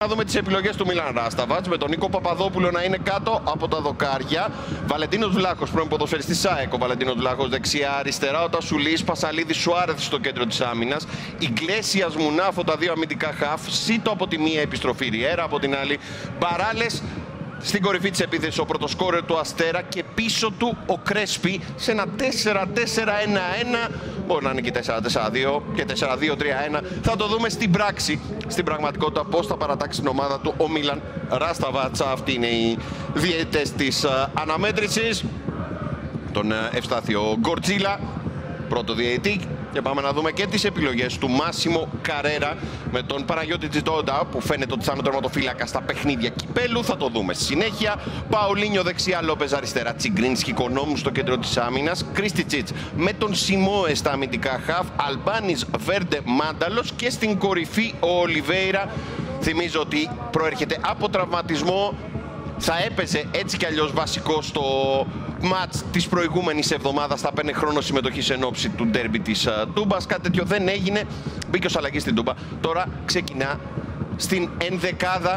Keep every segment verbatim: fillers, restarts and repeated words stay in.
Να δούμε τις επιλογές του Μίλαν Ράσταβατς, με τον Νίκο Παπαδόπουλο να είναι κάτω από τα δοκάρια. Βαλεντίνος Βλάχος, πρώην ποδοσφαιριστής ΣΑΕΚ. Ο Βαλεντίνος Βλάχος δεξιά, αριστερά ο Τασουλής, Πασαλίδης, Σουάρεθ στο κέντρο της άμυνας. Ιγκλέσιας, Μουνάφο, τα δύο αμυντικά χαφ. Σίτο από τη μία, επιστροφή Ριέρα από την άλλη. Μπαράλες στην κορυφή της επίθεσης, ο πρωτοσκόρερ του Αστέρα, και πίσω του ο Κρέσπι σε ένα τέσσερα τέσσερα ένα ένα. Μπορεί να είναι και τέσσερα τέσσερα δύο και τέσσερα δύο τρία ένα. Θα το δούμε στην πράξη, στην πραγματικότητα, πώς θα παρατάξει την ομάδα του ο Μίλαν Ράσταβατς. Αυτοί είναι οι διαιτητές της αναμέτρησης. Τον Ευστάθιο Γκορτζίλα, πρώτο διαιτητή. Και πάμε να δούμε και τις επιλογές του Μάσιμο Καρέρα με τον Παναγιώτη Τζιτόντα, που φαίνεται ότι θα είναι τερματοφύλακα στα παιχνίδια κυπέλου. Θα το δούμε στη συνέχεια. Παολίνιο δεξιά, Λόπεζ αριστερά, Τσιγκρίνσκι, Κονόμου στο κέντρο της άμυνας. Κρίστιτσιτς με τον Σιμόε στα αμυντικά χαφ. Αλμπάνης, Βέρντε, Μάνταλος, και στην κορυφή ο Ολιβέιρα. Θυμίζω ότι προέρχεται από τραυματισμό. Θα έπαιζε έτσι κι αλλιώς βασικό στο μάτς της προηγούμενης εβδομάδας. Θα παίρνει χρόνο συμμετοχής εν ώψη του ντέρμπι της Τούμπας. Κάτι τέτοιο δεν έγινε. Μπήκε ως αλλαγή στην Τούμπα. Τώρα ξεκινά στην ενδεκάδα.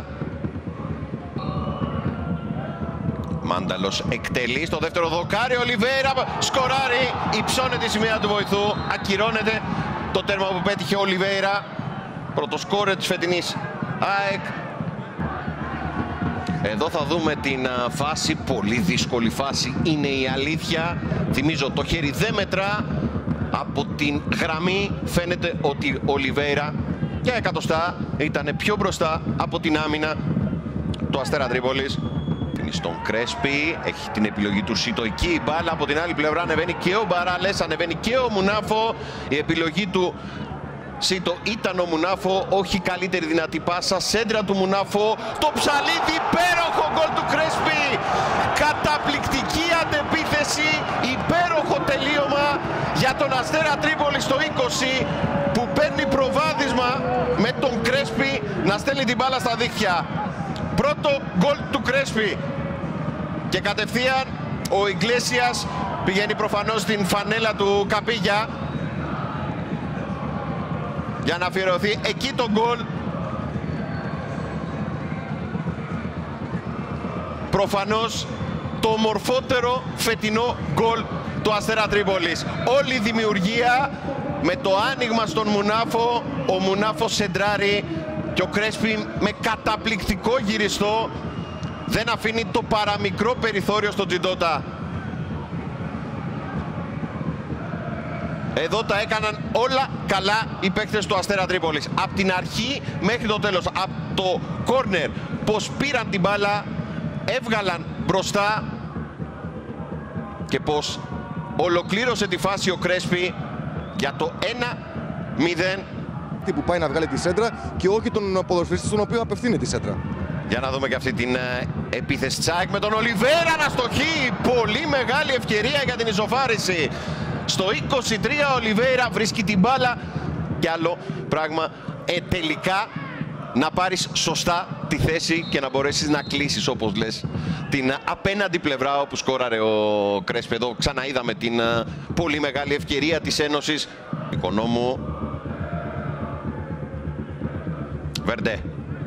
Μάνταλος εκτελεί στο δεύτερο δοκάρι. Ολιβέιρα σκοράρει. Υψώνεται η σημαία του βοηθού. Ακυρώνεται το τέρμα που πέτυχε ο Ολιβέιρα. Πρωτοσκόρερ της φετινής ΑΕΚ. Εδώ θα δούμε την φάση, πολύ δύσκολη φάση είναι η αλήθεια. Θυμίζω, το χέρι δεν μετρά. Από την γραμμή φαίνεται ότι ο Ολιβέιρα για εκατοστά ήταν πιο μπροστά από την άμυνα του Αστέρα Τρίπολης. Είναι στον Κρέσπι, έχει την επιλογή του Σίτο εκεί, η μπάλα από την άλλη πλευρά ανεβαίνει και ο Μπαράλες, ανεβαίνει και ο Μουνάφο. Η επιλογή του Σίτο ήταν ο Μουνάφο, όχι καλύτερη δυνατή πάσα, σέντρα του Μουνάφο, το ψαλίδι, υπέροχο γκολ του Κρέσπι, καταπληκτική αντεπίθεση, υπέροχο τελείωμα για τον Αστέρα Τρίπολη στο είκοσι, που παίρνει προβάδισμα με τον Κρέσπι να στέλνει την μπάλα στα δίχτυα. Πρώτο γκολ του Κρέσπι και κατευθείαν ο Ιγκλέσιας πηγαίνει προφανώς στην φανέλα του Καπίγια για να αφιερωθεί εκεί το γκολ. Προφανώς το ομορφότερο φετινό γκολ του Αστέρα Τρίπολης. Όλη η δημιουργία με το άνοιγμα στον Μουνάφο, ο Μουνάφο σεντράρει και ο Κρέσπι με καταπληκτικό γυριστό δεν αφήνει το παραμικρό περιθώριο στον Τζιντότα. Εδώ τα έκαναν όλα καλά οι παίκτες του Αστέρα Τρίπολης. Από την αρχή μέχρι το τέλος, από το κόρνερ, πως πήραν την μπάλα, έβγαλαν μπροστά και πως ολοκλήρωσε τη φάση ο Κρέσπι για το ένα μηδέν. Που πάει να βγάλει τη σέντρα και όχι τον ποδοσφαιριστή στον οποίο απευθύνει τη σέντρα. Για να δούμε και αυτή την επίθεση Τσάικ με τον Ολιβέιρα να στοχεί. Πολύ μεγάλη ευκαιρία για την ισοφάριση. Στο είκοσι τρία ο Ολιβέιρα βρίσκει την μπάλα. Κι άλλο πράγμα, ε, τελικά να πάρεις σωστά τη θέση και να μπορέσεις να κλείσεις, όπως λες, την απέναντι πλευρά όπου σκόραρε ο Κρέσπι. Εδώ ξαναείδαμε την πολύ μεγάλη ευκαιρία της Ένωσης. Οικονόμου. Βερντέ.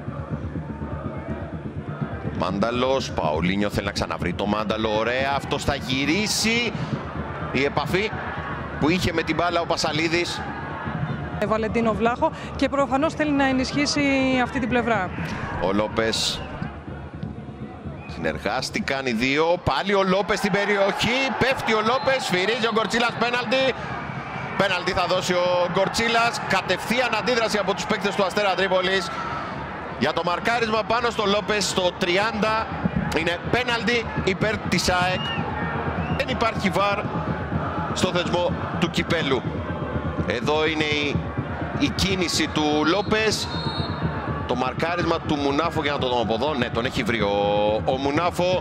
Μάνταλος, Παολίνιο θέλει να ξαναβρει το Μάνταλο, ωραία, αυτός θα γυρίσει. Η επαφή που είχε με την μπάλα ο Πασαλίδης. Βαλεντίνο Βλάχο και προφανώς θέλει να ενισχύσει αυτή την πλευρά. Ο Λόπες. Συνεργάστηκαν οι δύο, πάλι ο Λόπες στην περιοχή, πέφτει ο Λόπες, σφυρίζει ο Γκορτσίλας πέναλτι. Πέναλτι θα δώσει ο Γκορτσίλας, κατευθείαν αντίδραση από τους παίκτες του Αστέρα Τρίπολης για το μαρκάρισμα πάνω στο Λόπες στο τριάντα. Είναι πέναλτι υπέρ της ΑΕΚ. Δεν υπάρχει βαρ στο θεσμό του κυπέλου. Εδώ είναι η, η κίνηση του Λόπες. Το μαρκάρισμα του Μουνάφο, για να το δούμε από εδώ. Ναι, τον έχει βρει ο, ο Μουνάφο.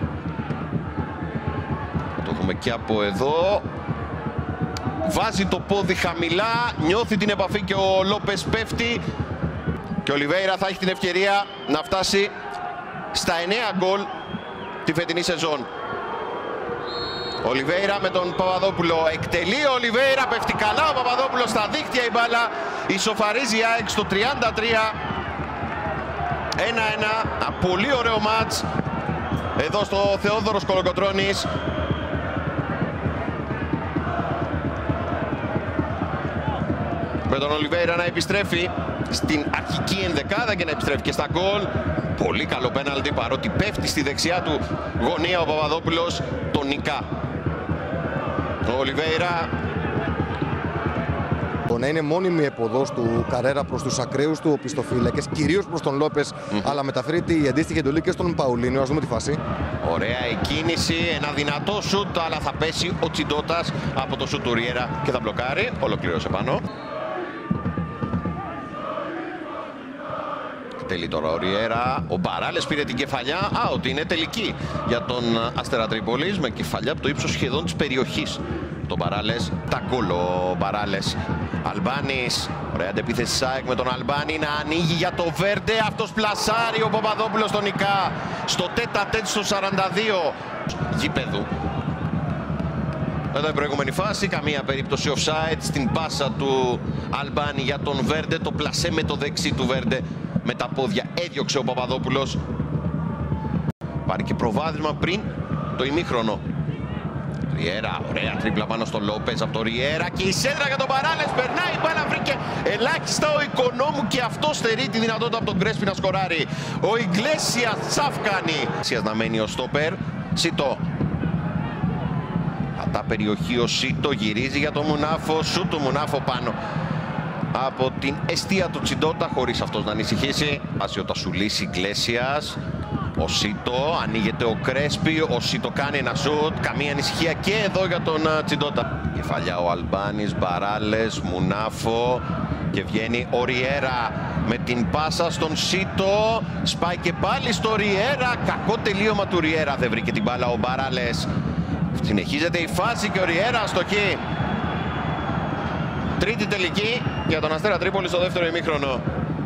Το δούμε και από εδώ. Βάζει το πόδι χαμηλά, νιώθει την επαφή και ο Λόπες πέφτει. Και ο Ολιβέιρα θα έχει την ευκαιρία να φτάσει στα εννέα γκολ τη φετινή σεζόν. Ολιβέιρα με τον Παπαδόπουλο. Εκτελεί ο Ολιβέιρα, πέφτει καλά ο Παπαδόπουλος στα δίκτυα η μπάλα. Ισοφαρίζει η ΑΕΚ στο τριάντα τρία. ένα ένα, πολύ ωραίο μάτς εδώ στο Θεόδωρος Κολοκοτρώνης. Με τον Ολιβέιρα να επιστρέφει στην αρχική ενδεκάδα και να επιστρέφει και στα γκολ. Πολύ καλό πέναλτι, παρότι πέφτει στη δεξιά του γωνία ο Παπαδόπουλος, τον νικά. Ο Ολιβέιρα. Το να είναι μόνιμη εποδός του Καρέρα προς τους ακραίους του οπισθοφύλακες, κυρίως προς τον Λόπες, mm-hmm. αλλά μεταφέρει η αντίστοιχη εντολή και στον Παουλίνιο. Ας δούμε τη φάση. Ωραία η κίνηση, ένα δυνατό σουτ, αλλά θα πέσει ο Τσιντότας από το σουτ του Ριέρα και θα μπλοκάρει. Ολοκλήρωσε πάνω. Τελεί τώρα ο Ριέρα, ο Μπαράλες πήρε την κεφαλιά, out, είναι τελική για τον Αστέρα Τρίπολης με κεφαλιά από το ύψος σχεδόν της περιοχής. Τον Μπαράλες, τα γκολ ο Μπαράλες. Αλμπάνης, ωραία αντεπίθεση ΣΑΕΚ με τον Αλμπάνη να ανοίγει για το Βέρντε, αυτός πλασάρει ο Παπαδόπουλος στον νικά στο τέτα τέτ στο σαράντα δύο γήπεδου. Εδώ η προηγούμενη φάση, καμία περίπτωση offside, στην πάσα του Αλμπάνη για τον Βέρντε, το πλασέ με το δεξί του Βέρντε. Με τα πόδια έδιωξε ο Παπαδόπουλος. Πάρει και προβάδισμα πριν το ημίχρονο. Ριέρα, ωραία τρίπλα πάνω στο Λόπες από το Ριέρα και η σέντρα για τον Μπαράλες. Περνάει η μπάλα, βρήκε ελάχιστα ο Οικονόμου και αυτό στερεί τη δυνατότητα από τον Κρέσπι να σκοράρει. Ο Ιγκλέσιας τσαφ κάνει. Ιγκλέσιας να μένει ο στόπερ. Σίτο. Κατά περιοχή ο Σίτο γυρίζει για τον Μουνάφο. Σου του Μουνάφο πάνω από την εστία του Τσιντότα, χωρίς αυτός να ανησυχήσει. Άσει ο Τασουλής, Ιγκλέσιας, ο Σίτο, ανοίγεται ο Κρέσπι, ο Σίτο κάνει ένα σουτ, καμία ανησυχία και εδώ για τον Τσιντότα. Κεφαλιά ο Αλμπάνης, Μπαράλες, Μουνάφο και βγαίνει ο Ριέρα με την πάσα στον Σίτο, σπάει και πάλι στο Ριέρα, κακό τελείωμα του Ριέρα, δεν βρήκε την μπάλα ο Μπαράλες. Συνεχίζεται η φάση και ο Ριέρα αστοχή. Τρίτη τελική για τον Αστέρα Τρίπολη στο δεύτερο ημίχρονο.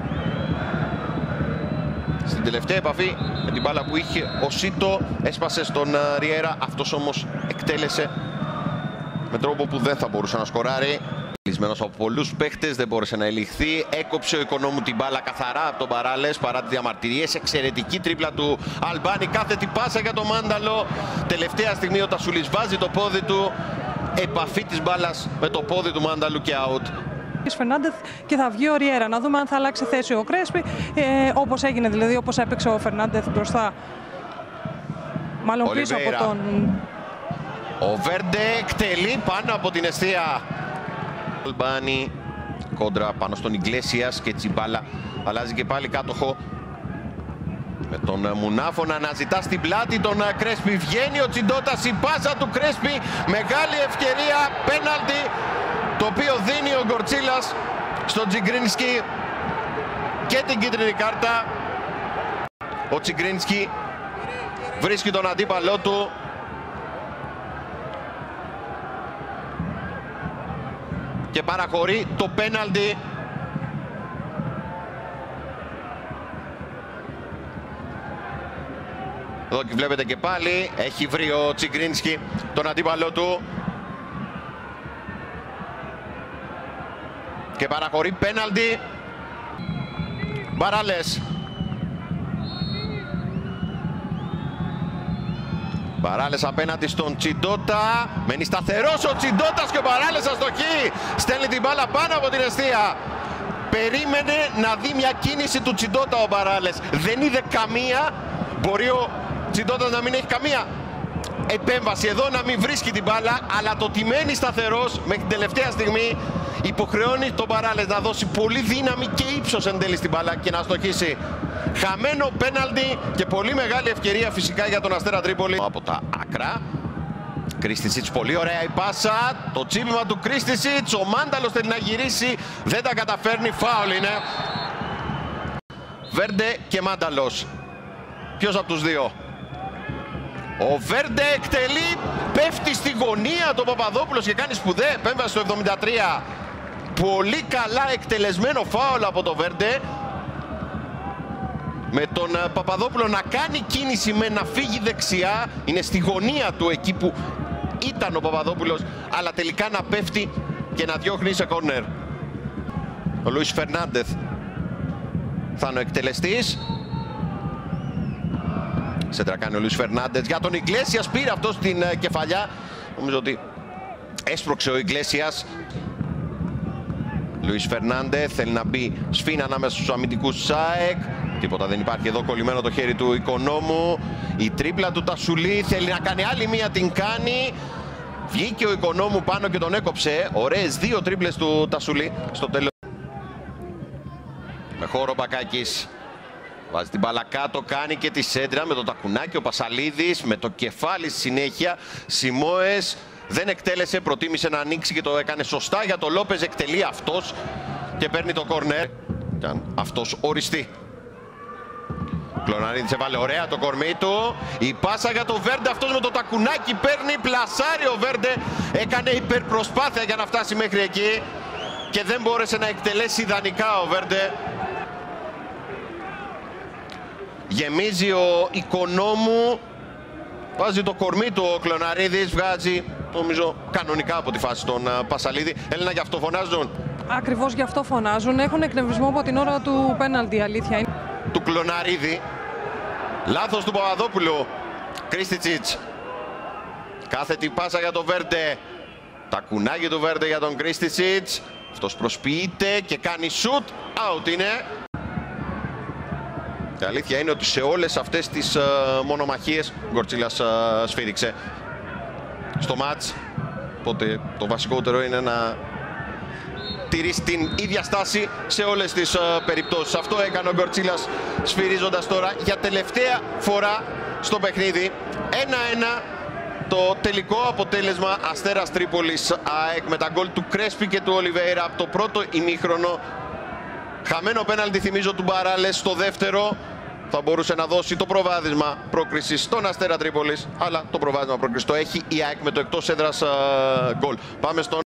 Στην τελευταία επαφή με την μπάλα που είχε ο Σίτο έσπασε στον Ριέρα. Αυτός όμως εκτέλεσε με τρόπο που δεν θα μπορούσε να σκοράρει. Κλεισμένος από πολλούς παίχτες, δεν μπόρεσε να ελιχθεί. Έκοψε ο Οικονόμου την μπάλα καθαρά από τον Μπαράλες παρά τις διαμαρτυρίες. Εξαιρετική τρίπλα του Αλμπάνη, κάθετη πάσα για τον Μάνταλο. Τελευταία στιγμή ο Τασουλής βάζει το πόδι του. Επαφή της μπάλας με το πόδι του Μάνταλου και out. Φερνάντεθ και θα βγει ο Ριέρα. Να δούμε αν θα αλλάξει θέση ο Κρέσπι, ε, όπως έγινε δηλαδή, όπως έπαιξε ο Φερνάντεθ μπροστά. Μάλλον πίσω από τον... Ο Βέρντε εκτελεί πάνω από την εστία. Αλμπάνη κόντρα πάνω στον Ιγκλέσιας και έτσι η μπάλα αλλάζει και πάλι κάτοχο. Με τον Μουνάφο να αναζητά στην πλάτη τον Κρέσπι. Βγαίνει ο Τσιντότας, η πάσα του Κρέσπι. Μεγάλη ευκαιρία, πέναλτι, το οποίο δίνει ο Γκορτσίλας στον Τσιγκρίνσκι και την κίτρινη κάρτα. Ο Τσιγκρίνσκι βρίσκει τον αντίπαλό του. Και παραχωρεί το πέναλτι. Εδώ και βλέπετε και πάλι έχει βρει ο Τσιγκρίνσκι τον αντίπαλό του και παραχωρεί πέναλτι. Μπαράλες. Μπαράλες απέναντι στον Τσιντότα. Μένει σταθερός ο Τσιντότας και ο Μπαράλες αστοχή. Στέλνει την μπάλα πάνω από την εστία. Περίμενε να δει μια κίνηση του Τσιντότα ο Μπαράλες. Δεν είδε καμία. Μπορεί ο Τσιντότας να μην έχει καμία επέμβαση εδώ, να μην βρίσκει την μπάλα, αλλά το ότι μένει σταθερός μέχρι την τελευταία στιγμή υποχρεώνει τον Μπαράλες να δώσει πολύ δύναμη και ύψος εν τέλει στην μπάλα και να αστοχίσει. Χαμένο πέναλτι και πολύ μεγάλη ευκαιρία φυσικά για τον Αστέρα Τρίπολη. Από τα άκρα, Κρίστισιτς, πολύ ωραία η πάσα, το τσίπημα του Κρίστισιτς, ο Μάνταλος θέλει να γυρίσει, δεν τα καταφέρνει, φάουλ είναι. Βέρντε και Μάνταλος. Ποιος από τους δύο? Ο Βέρντε εκτελεί, πέφτει στη γωνία το Παπαδόπουλος και κάνει σπουδαία επέμβαση στο εβδομήντα τρία. Πολύ καλά εκτελεσμένο φάουλ από το Βέρντε. Με τον Παπαδόπουλο να κάνει κίνηση με να φύγει δεξιά. Είναι στη γωνία του εκεί που ήταν ο Παπαδόπουλος, αλλά τελικά να πέφτει και να διώχνει σε κόρνερ. Ο Λουίς Φερνάντεθ θα είναι ο εκτελεστής. Σέντρα κάνει ο Λουίς Φερνάντες για τον Ιγκλέσιας, πήρε αυτό στην κεφαλιά. Νομίζω ότι έσπρωξε ο Ιγκλέσιας. Λουίς Φερνάντες θέλει να μπει σφίνα ανάμεσα στους αμυντικούς της ΑΕΚ. Τίποτα δεν υπάρχει εδώ, κολλημένο το χέρι του Οικονόμου. Η τρίπλα του Τασουλή θέλει να κάνει άλλη μία, την κάνει. Βγήκε ο Οικονόμου πάνω και τον έκοψε. Ωραίες δύο τρίπλες του Τασουλή στο τέλος. Με χώρο Μπακάκης. Βάζει την μπάλα κάτω, κάνει και τη σέντρα με το τακουνάκι ο Πασαλίδης. Με το κεφάλι στη συνέχεια. Σιμόες δεν εκτέλεσε, προτίμησε να ανοίξει και το έκανε σωστά για το Λόπεζ. Εκτελεί αυτός και παίρνει το κόρνερ. Και αν αυτός οριστεί. Κλωναρίδης έβαλε ωραία το κορμί του. Η πάσα για το Βέρντε, αυτός με το τακουνάκι παίρνει, πλασάρει ο Βέρντε. Έκανε υπερπροσπάθεια για να φτάσει μέχρι εκεί και δεν μπόρεσε να εκτελέσει ιδανικά ο Βέρντε. Γεμίζει ο Οικονόμου. Βάζει το κορμί του ο Κλωναρίδης, βγάζει νομίζω κανονικά από τη φάση τον Πασαλίδη. Έλενα, γι' αυτό φωνάζουν. Ακριβώς γι' αυτό φωνάζουν. Έχουν εκνευρισμό από την ώρα του πέναλτι, αλήθεια είναι. Του Κλωναρίδη. Λάθος του Παπαδόπουλου. Κρίστιτσιτς. Κάθετη πάσα για τον Βέρντε. Τακουνάκι του Βέρντε για τον Κρίστιτσιτς. Αυτός προσποιείται και κάνει σουτ. Out είναι. Η αλήθεια είναι ότι σε όλες αυτές τις uh, μονομαχίες ο Γκορτσίλας uh, σφύριξε στο μάτς. Οπότε το βασικότερο είναι να τηρήσει την ίδια στάση σε όλες τις uh, περιπτώσεις. Αυτό έκανε ο Γκορτσίλας σφυρίζοντας τώρα για τελευταία φορά στο παιχνίδι. ένα ένα το τελικό αποτέλεσμα. Αστέρας Τρίπολης ΑΕΚ με τα γκολ του Κρέσπι και του Ολιβέιρα από το πρώτο ημίχρονο. Χαμένο πέναλτι, θυμίζω, του Μπαράλες στο δεύτερο. Θα μπορούσε να δώσει το προβάδισμα πρόκριση στον Αστέρα Τρίπολης, αλλά το προβάδισμα πρόκριση το έχει η ΑΕΚ με το εκτός έδρας γκολ. Πάμε στον